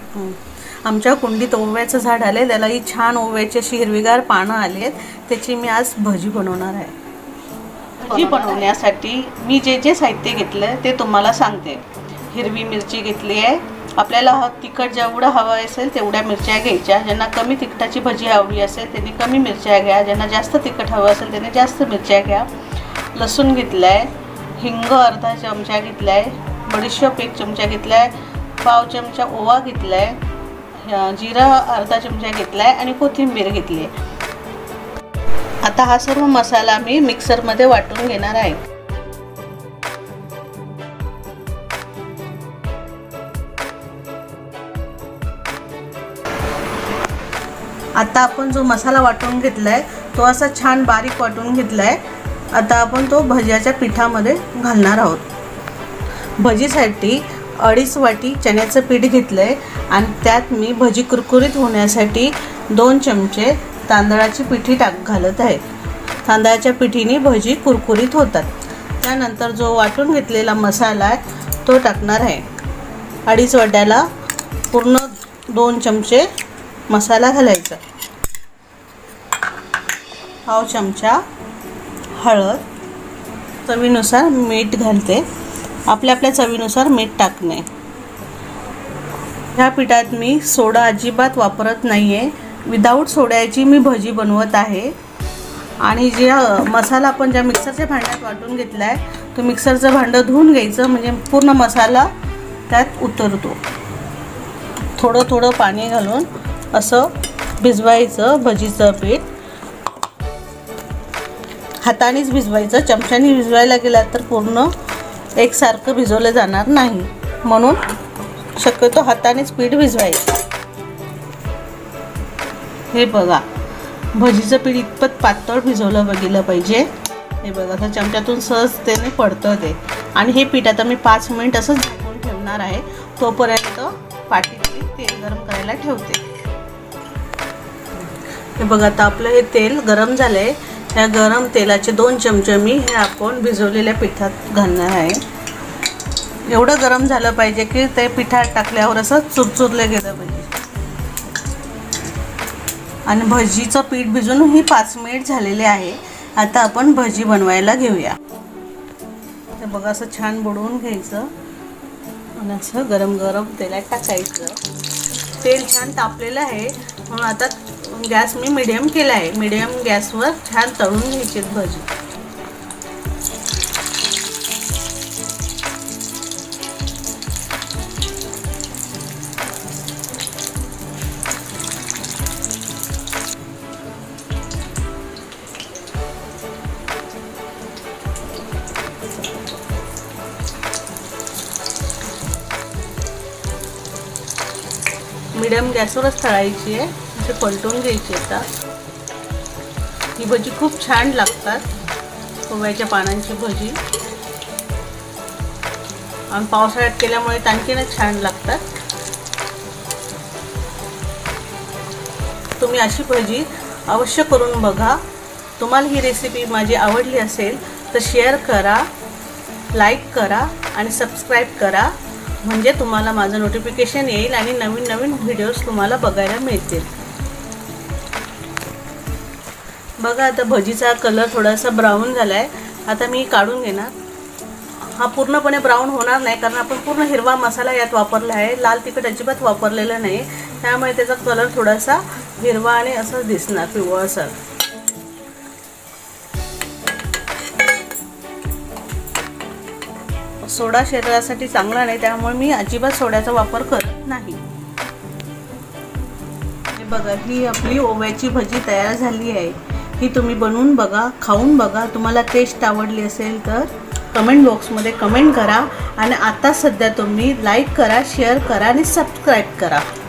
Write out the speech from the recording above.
आमच्या कुंडीत ओव्याचं झाड आले, त्यालाही छान ओव्याची अशी हिरवीगार पानं आलेत. त्याची मी आज भजी बनवणार आहे. भजी बनवण्यासाठी मी जे साहित्य घेतलं ते तुम्हाला सांगते. हिरवी मिरची घेतली आहे. आपल्याला तिखट जेवढं हवं असेल तेवढ्या मिरच्या घ्यायच्या. ज्यांना कमी तिखटाची भजी आवडली असेल त्यांनी कमी मिरच्या घ्या, ज्यांना जास्त तिखट हवं असेल त्यांनी जास्त मिरच्या घ्या. लसूण घेतला आहे, हिंग अर्धा चमचा घेतला आहे, बडीशेप 1 चमचा घेतला आहे, पाव चमचा ओवा घेतला आहे, जिरा अर्धा चमचा घेतला आहे आणि कोथिंबीर घेतली आहे. आता हा सर्व मसाला मी मिक्सरमध्ये वाटून घेणार आहे. आता आपण जो मसाला वाटून घेतलाय तो असा छान बारीक वाटून घेतलाय. आता आपण तो भज्याच्या पिठामध्ये घालणार आहोत. भजीसाठी 2.5 वाटी चण्याचं पीठ घेतलंय आणि त्यात मी भजी कुरकुरीत होण्यासाठी 2 चमचे तांदळाची पिठी घालत आहे. तांदळाच्या पिठीने भजी कुरकुरीत होतात. त्यानंतर जो वाटून घेतलेला मसाला आहे तो टाकणार आहे. 2.5 वाट्याला पूर्ण 2 चमचे मसाला घालायचा. पाव चमचा हळद, चवीनुसार मीठ घालते. आपल्या चवीनुसार मीठ टाकणे. ह्या पिठात मी सोडा अजिबात वापरत नाही आहे. विदाऊट सोड्याची मी भजी बनवत आहे. आणि जे मसाला आपण ज्या मिक्सरच्या भांड्यात वाटून घेतला आहे तो मिक्सरचं भांडं धुवून घ्यायचं, म्हणजे पूर्ण मसाला त्यात उतरतो. थोडं पाणी घालून असं भिजवायचं भजीचं पीठ. हातानेच भिजवायचं, चमच्याने भिजवायला गेला तर पूर्ण एकसारखं भिजवलं जाणार नाही, म्हणून शक्यतो हातानेच पीठ भिजवायचं. हे बघा, भजीचं पीठ इतपत पातळ भिजवलं गेलं पाहिजे. हे बघा, तर चमच्यातून सहजतेने पडतं ते. आणि हे पीठ आता मी 5 मिनिट असं झाकून ठेवणार आहे. तोपर्यंत पाटीत तेल गरम करायला ठेवते. हे बघा, आता आपलं हे तेल गरम झालं आहे. ह्या गरम तेलाचे 2 चमचे मी हे आपण भिजवलेल्या पिठात घालणार आहे. एवढं गरम झालं पाहिजे की ते पिठात टाकल्यावर असं चुरचुरलं गेलं पाहिजे. आणि भजीचं पीठ भिजून ही 5 मिनिट झालेले आहे. आता आपण भजी बनवायला घेऊया. हे बघा, असं छान बुडवून घ्यायचं आणि असं गरम गरम तेलात टाकायचं. तेल छान तापलेलं आहे म्हणून आता गॅस मी मीडियम केला आहे. मीडियम गॅसवर छान तळून घ्यायची भजी. मीडियम गॅसवरच तळायची आहे. असे पलटून घ्यायची. आता ही भजी खूप छान लागतात, ओव्याच्या पानांची भजी. आणि पावसाळ्यात केल्यामुळे आणखीनच छान लागतात. तुम्ही अशी भजी अवश्य करून बघा. तुम्हाला ही रेसिपी माझी आवडली असेल तर शेअर करा, लाईक करा आणि सबस्क्राईब करा, म्हणजे तुम्हाला माझं नोटिफिकेशन येईल आणि नवीन व्हिडिओज तुम्हाला बघायला मिळतील. बघा, आता भजीचा कलर थोडासा ब्राऊन झाला आहे. आता मी काढून घेणार. हा पूर्णपणे ब्राऊन होणार नाही, कारण आपण पूर्ण हिरवा मसाला यात वापरला आहे. लाल तिखट अजिबात वापरलेलं नाही, त्यामुळे त्याचा कलर थोडासा हिरवा आणि असं दिसणार, पिवळसर. सोडा शरीरासाठी चांगला नाही, त्यामुळे मी अजिबात सोड्याचा वापर करत नाही. हे बघा, ही आपली ओव्याची भजी तयार झाली आहे. ही तुम्ही बनवून बघा, खाऊन बघा. तुम्हाला टेस्ट आवडली असेल तर कमेंट बॉक्समध्ये कमेंट करा. आणि आता सध्या तुम्ही लाईक करा, शेअर करा आणि सबस्क्राईब करा.